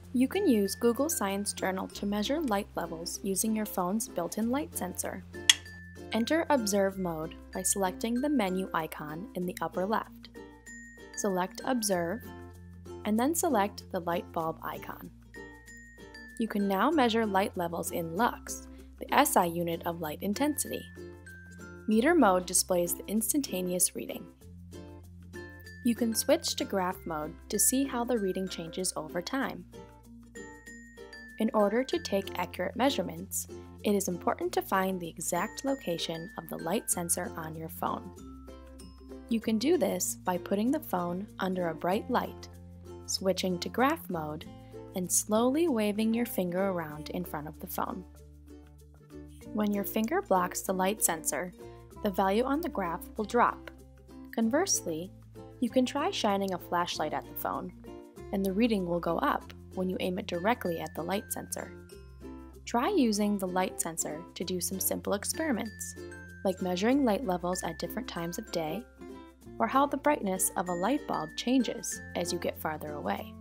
You can use Google Science Journal to measure light levels using your phone's built-in light sensor. Enter Observe mode by selecting the menu icon in the upper left. Select Observe, and then select the light bulb icon. You can now measure light levels in lux, the SI unit of light intensity. Meter mode displays the instantaneous reading. You can switch to graph mode to see how the reading changes over time. In order to take accurate measurements, it is important to find the exact location of the light sensor on your phone. You can do this by putting the phone under a bright light, switching to graph mode, and slowly waving your finger around in front of the phone. When your finger blocks the light sensor, the value on the graph will drop. Conversely, you can try shining a flashlight at the phone, and the reading will go up when you aim it directly at the light sensor. Try using the light sensor to do some simple experiments, like measuring light levels at different times of day, or how the brightness of a light bulb changes as you get farther away.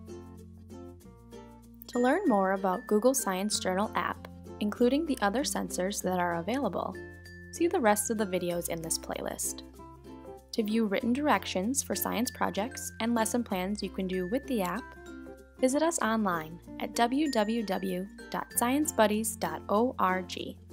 To learn more about Google Science Journal app, including the other sensors that are available, see the rest of the videos in this playlist. To view written directions for science projects and lesson plans you can do with the app, visit us online at www.sciencebuddies.org.